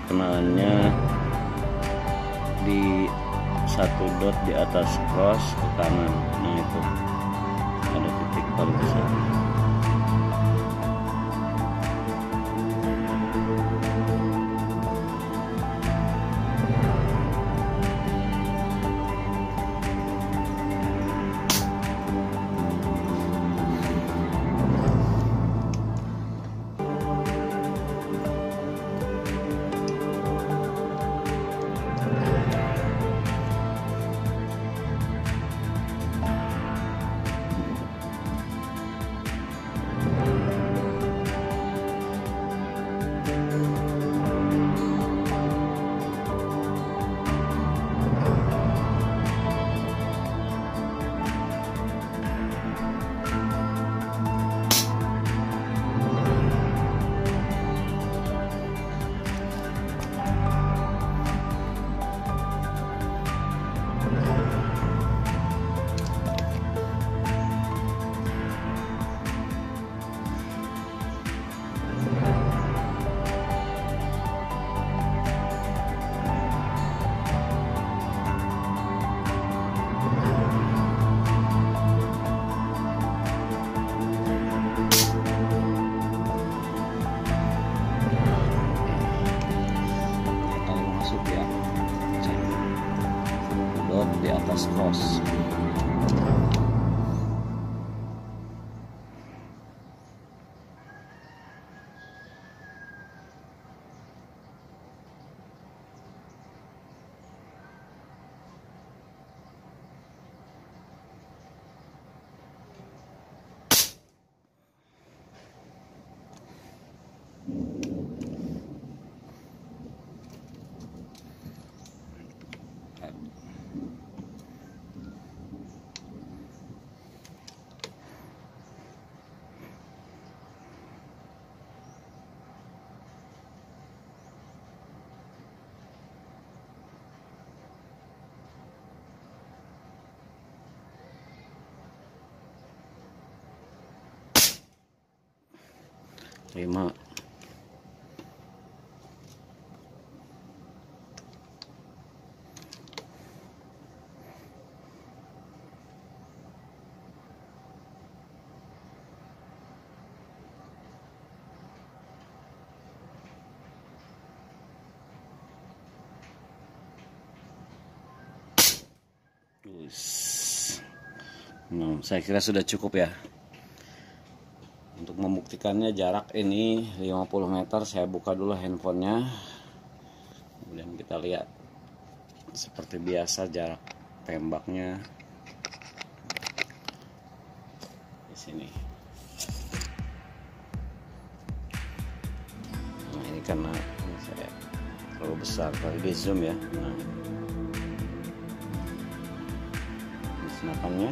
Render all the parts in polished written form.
pengennya di 1 dot di atas cross ke kanan. Nah itu ada titik paling besar. Di atas cross. Lima. Nah, saya kira sudah cukup ya. Untuk membuktikannya jarak ini 50 meter, saya buka dulu handphonenya. Kemudian kita lihat seperti biasa jarak tembaknya di sini. Nah, ini karena ini saya terlalu besar, kalau di zoom ya. Nah, ini senapannya.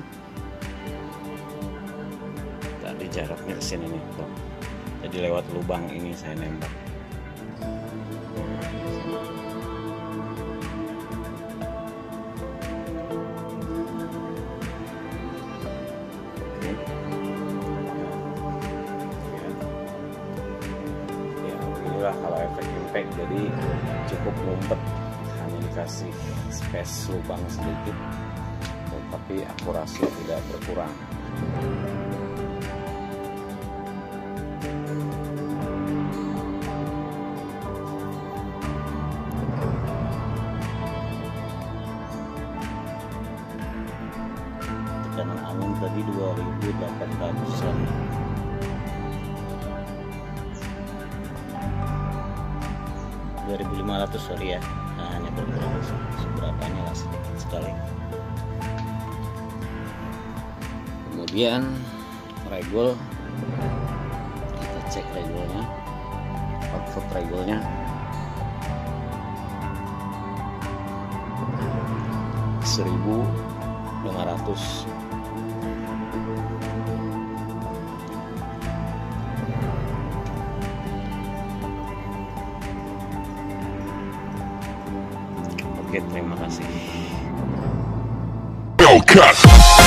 Tadi jaraknya ke sini nih, tuh. Jadi lewat lubang ini saya nembak. Ya, inilah kalau efek impact, jadi cukup ngumpet, hanya dikasih space lubang sedikit, tapi akurasi tidak berkurang. Tekanan angin tadi 2800-an. Sorry ya, nah, hanya berkurang seberapanya lah, sedikit sekali. Kemudian regul, kita cek regulnya, output regulnya. $1.500. Oke, terima kasih.